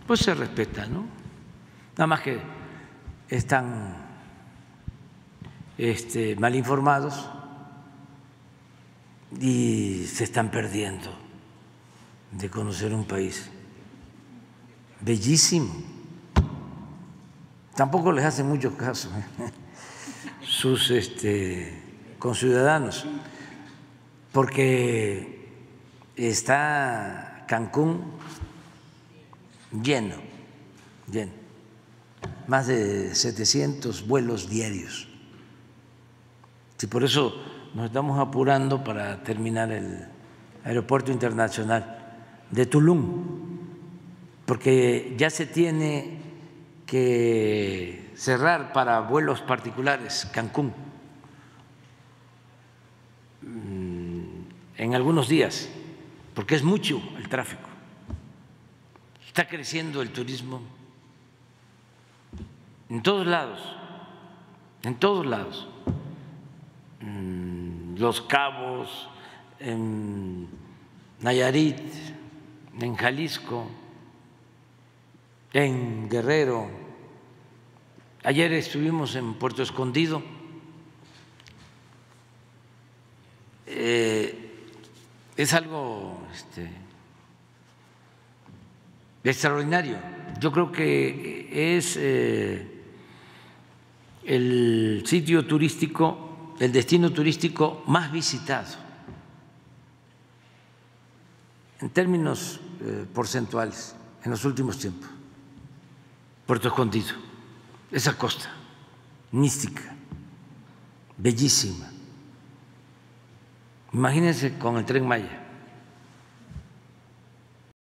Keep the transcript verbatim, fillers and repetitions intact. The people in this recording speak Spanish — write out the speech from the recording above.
pues se respeta, ¿no? Nada más que están este, mal informados y se están perdiendo de conocer un país bellísimo. Tampoco les hacen mucho caso ¿eh? sus este, conciudadanos, porque está Cancún lleno, lleno, más de setecientos vuelos diarios. Y por eso nos estamos apurando para terminar el aeropuerto internacional de Tulum, porque ya se tiene que cerrar para vuelos particulares Cancún en algunos días, porque es mucho el tráfico. Está creciendo el turismo en todos lados, en todos lados. Los Cabos, en Nayarit, en Jalisco, en Guerrero. Ayer estuvimos en Puerto Escondido. Eh, es algo este, extraordinario. Yo creo que es eh, el sitio turístico, el destino turístico más visitado en términos eh, porcentuales en los últimos tiempos. Puerto Escondido, esa costa mística, bellísima. Imagínense con el Tren Maya.